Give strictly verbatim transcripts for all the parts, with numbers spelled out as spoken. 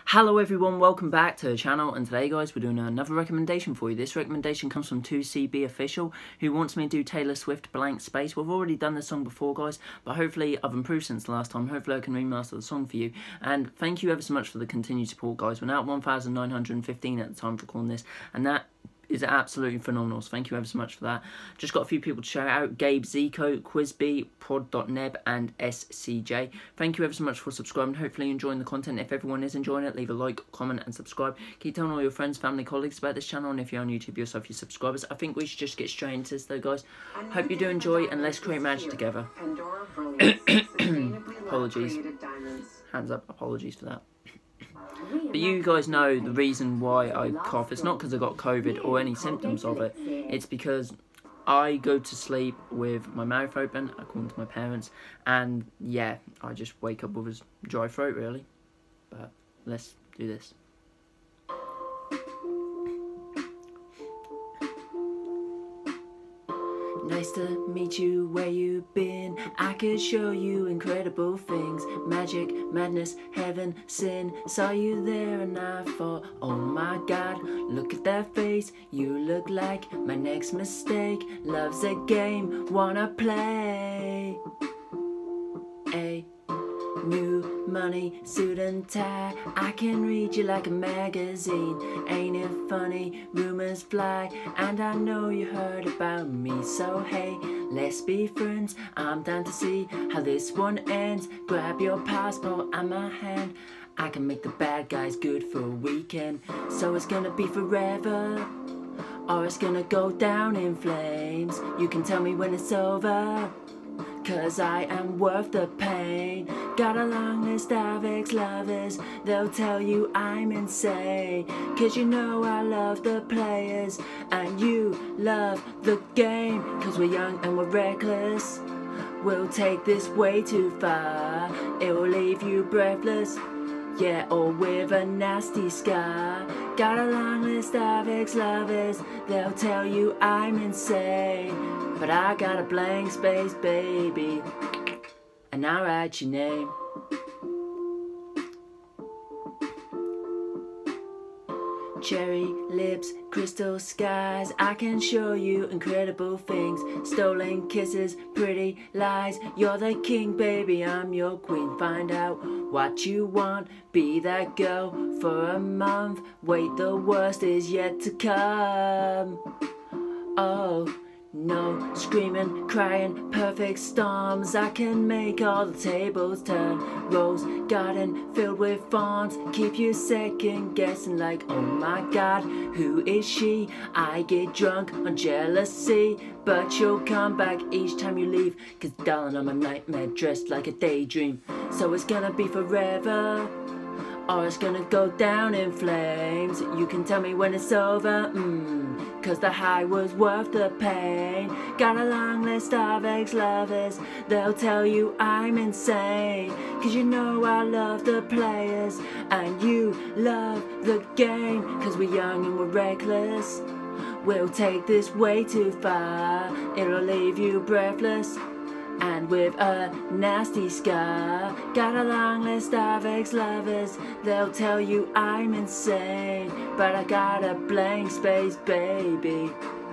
Hello everyone, welcome back to the channel, and today guys we're doing another recommendation for you. This recommendation comes from two C B Official, who wants me to do Taylor Swift Blank Space. We've already done this song before guys, but hopefully I've improved since the last time. Hopefully I can remaster the song for you, and thank you ever so much for the continued support guys. We're now at one thousand nine hundred fifteen at the time of recording this, and that is absolutely phenomenal, so thank you ever so much for that. Just got a few people to shout out: Gabe Zico, Quizbee, Prod dot neb and S C J. Thank you ever so much for subscribing. Hopefully you're enjoying the content. If everyone is enjoying it, leave a like, comment and subscribe. Keep telling all your friends, family, colleagues about this channel, and if you're on YouTube yourself, your subscribers. I think we should just get straight into this though guys. Hope you do enjoy, and let's create magic together. Apologies. Hands up, apologies for that. But you guys know the reason why I cough. It's not because I got COVID or any symptoms of it. It's because I go to sleep with my mouth open, according to my parents, and yeah, I just wake up with a dry throat really. But let's do this. Nice to meet you, where you been? I could show you incredible things. Magic, madness, heaven, sin. Saw you there and I thought, oh my god, look at that face. You look like my next mistake. Love's a game, wanna play. A new money, suit and tie. I can read you like a magazine. Ain't it funny? Rumors fly, and I know you heard about me. So hey, let's be friends. I'm down to see how this one ends. Grab your passport and my hand. I can make the bad guys good for a weekend. So it's gonna be forever, or it's gonna go down in flames. You can tell me when it's over, cause I am worth the pain. Got a long list of ex-lovers, they'll tell you I'm insane. Cause you know I love the players, and you love the game. Cause we're young and we're reckless, we'll take this way too far. It will leave you breathless, yeah, or with a nasty scar. Got a long list of ex-lovers, they'll tell you I'm insane. But I got a blank space, baby, and I write your name. Cherry lips, crystal skies. I can show you incredible things. Stolen kisses, pretty lies. You're the king, baby, I'm your queen. Find out what you want, be that girl for a month. Wait, the worst is yet to come. Oh no, screaming, crying, perfect storms. I can make all the tables turn. Rose garden filled with fawns. Keep you second guessing like, oh my god, who is she? I get drunk on jealousy, but you'll come back each time you leave. Cause darling, I'm a nightmare dressed like a daydream. So it's gonna be forever, or it's gonna go down in flames. You can tell me when it's over, mm, cause the high was worth the pain. Got a long list of ex-lovers, they'll tell you I'm insane. Cause you know I love the players, and you love the game. Cause we're young and we're reckless, we'll take this way too far. It'll leave you breathless, and with a nasty scar. Got a long list of ex-lovers, they'll tell you I'm insane. But I got a blank space, baby,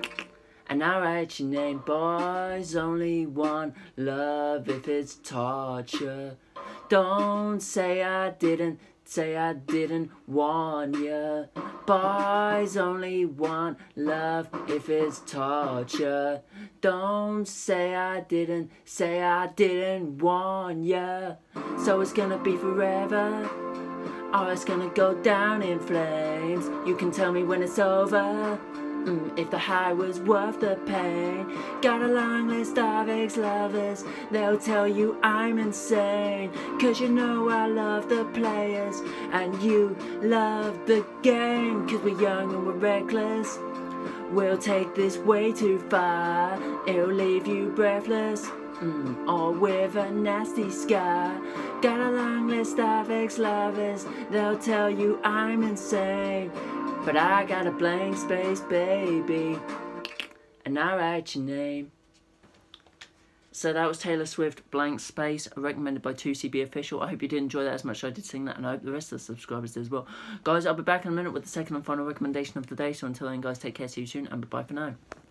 and I write your name. Boys only want love if it's torture. Don't say I didn't, say I didn't warn ya. Boys only want love if it's torture. Don't say I didn't, say I didn't warn ya. So it's gonna be forever, or it's gonna go down in flames. You can tell me when it's over, mm, if the high was worth the pain. Got a long list of ex-lovers, they'll tell you I'm insane. Cause you know I love the players, and you love the game. Cause we're young and we're reckless, we'll take this way too far. It'll leave you breathless, mm, or with a nasty scar. Got a long list of ex-lovers, they'll tell you I'm insane. But I got a blank space, baby, and I write your name. So that was Taylor Swift, Blank Space, recommended by two C B Official. I hope you did enjoy that as much as I did sing that, and I hope the rest of the subscribers did as well. Guys, I'll be back in a minute with the second and final recommendation of the day. So until then, guys, take care, see you soon, and bye-bye for now.